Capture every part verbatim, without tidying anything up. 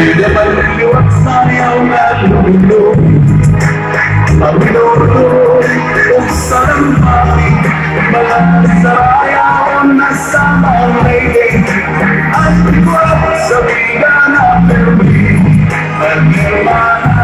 Hindi maliliwag sayaw na lumulog Pagluto kung sarang pati Malasarayaw na sama ang mayday At ikaw sa biga na permi Pag-irmana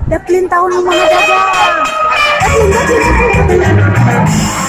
Daplin taon ng mga daga. Daplin, daplin, daplin.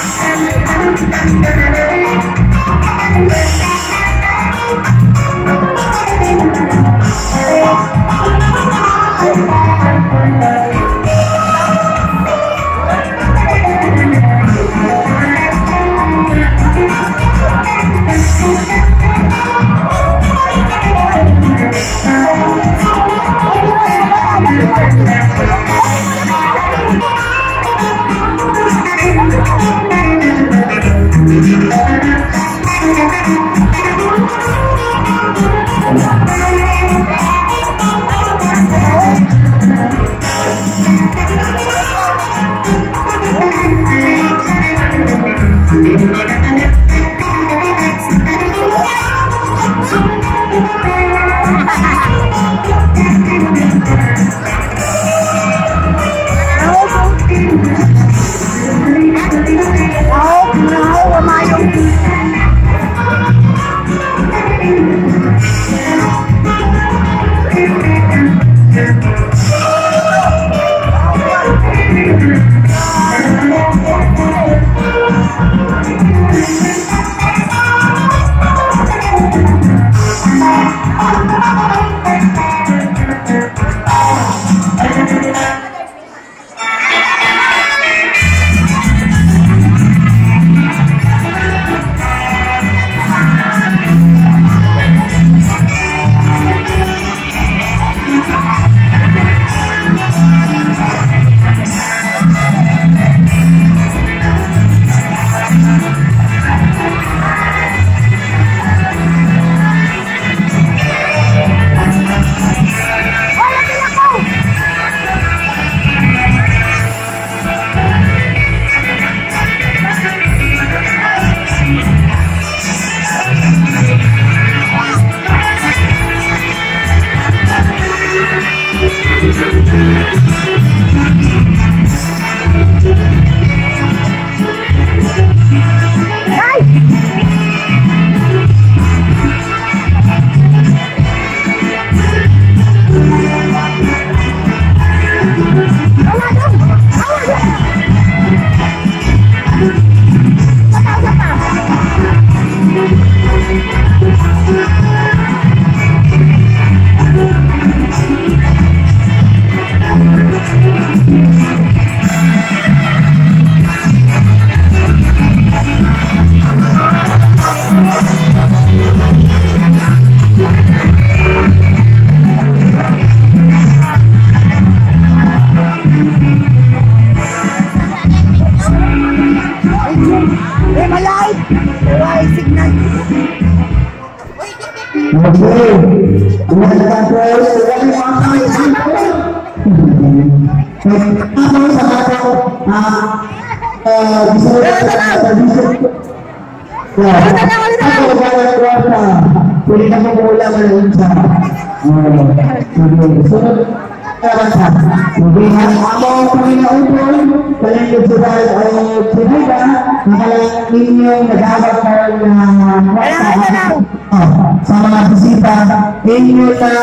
Sa mga bisita, inyo na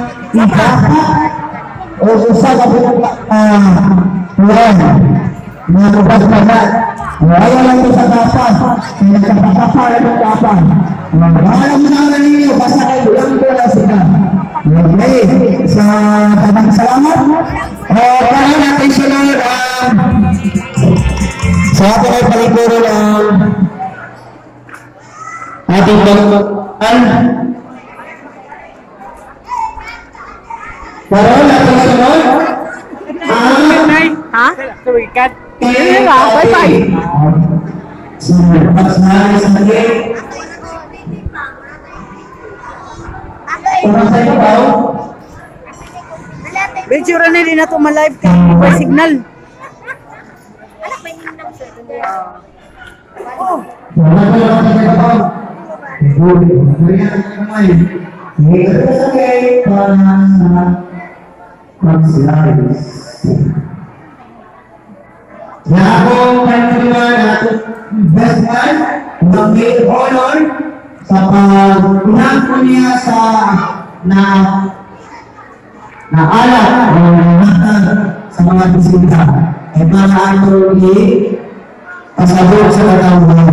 ibaka o usa ka pulang mga lubas na ba wala lang ito sa kapan nagkakapapala ng kapan wala mo na ninyo basta kayo lang ko na sila okay sa tabang salamat o kaya natin sunod ang sa ating ay paliguro ng ating pagkakan Parol, natin na sunod? Ha? Sa wikat. Hindi nga, bye-bye. Sunod, mas namin sa magiging. Parang sa'yo ba? Medyo rin na rin na ito ma-live ka. May signal. Oh. Wala ko lang sa sa'yo ba? Good. Marihan ka naman. Ngayon ka sa kayo para sa mag-slides. Na akong kanina natin best man na may honor sa pag-unang ko niya sa na na alak o nangatag sa mga bisita ay para ato i-pasabot sa katawhan.